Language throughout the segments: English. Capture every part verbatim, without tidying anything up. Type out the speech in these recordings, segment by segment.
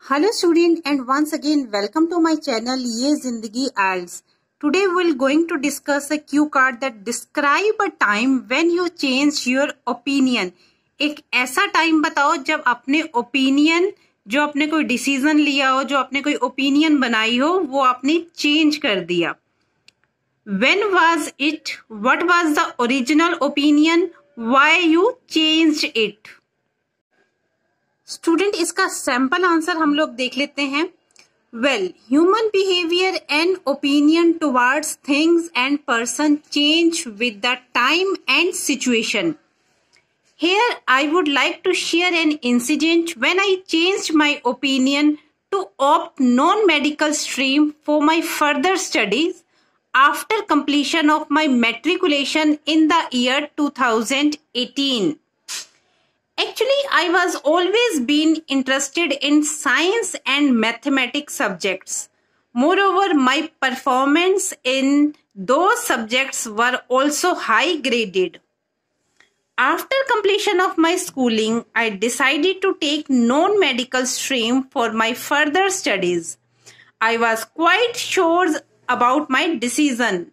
Hello student and once again welcome to my channel ये जिंदगी I E L T S. Today we're going to discuss a cue card that describe a time when you change your opinion. एक ऐसा time बताओ जब अपने opinion जो आपने कोई डिसीजन लिया हो, जो आपने कोई ओपिनियन बनाई हो, वो आपने चेंज कर दिया. When was it? What was the original opinion? Why you changed it? Student इसका सैंपल आंसर हम लोग देख लेते हैं. Well, human behaviour and opinion towards things and person change with the time and situation. Here I would like to share an incident when I changed my opinion to opt non-medical stream for my further studies after completion of my matriculation in the year two thousand eighteen. Actually, I was always been interested in science and mathematics subjects. Moreover, my performance in those subjects were also high graded. After completion of my schooling, I decided to take non-medical stream for my further studies. I was quite sure about my decision.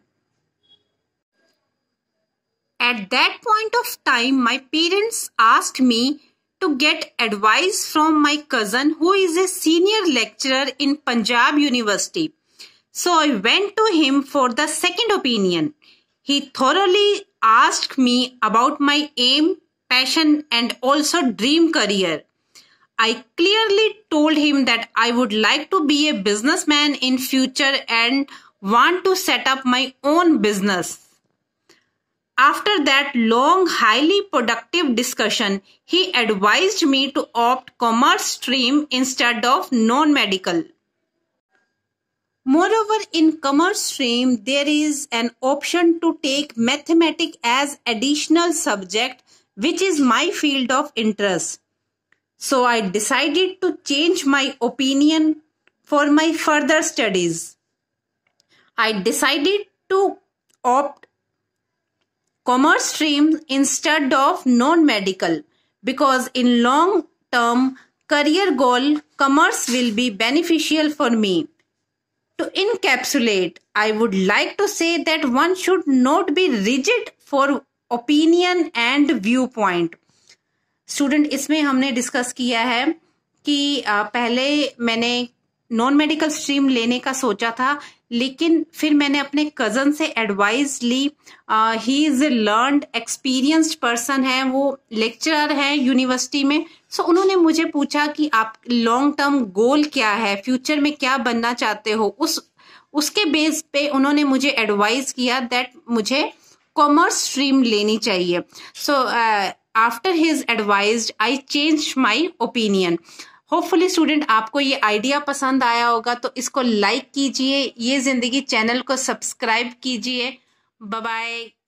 At that point of time, my parents asked me to get advice from my cousin who is a senior lecturer in Punjab University. So I went to him for the second opinion. He thoroughly asked me about my aim, passion and also dream career. I clearly told him that I would like to be a businessman in future and want to set up my own business. After that long, highly productive discussion, he advised me to opt commerce stream instead of non-medical. Moreover, in commerce stream, there is an option to take mathematics as additional subject, which is my field of interest. So I decided to change my opinion for my further studies. I decided to opt commerce stream instead of non-medical because in long term career goal commerce will be beneficial for me. To encapsulate, I would like to say that one should not be rigid for opinion and viewpoint. Student इसमें हमने discuss किया है कि पहले मैंने non medical stream लेने का सोचा था, लेकिन फिर मैंने अपने कजन से एडवाइस ली. He is a learned experienced person है, वो लेक्चरर है यूनिवर्सिटी में. सो so, उन्होंने मुझे पूछा कि आप लॉन्ग टर्म गोल क्या है, फ्यूचर में क्या बनना चाहते हो. उस उसके बेस पे उन्होंने मुझे एडवाइस किया दैट मुझे कॉमर्स स्ट्रीम लेनी चाहिए. So after his advice I change my opinion. Hopefully student आपको ये आइडिया पसंद आया होगा, तो इसको लाइक कीजिए, ये जिंदगी चैनल को सब्सक्राइब कीजिए. Bye bye.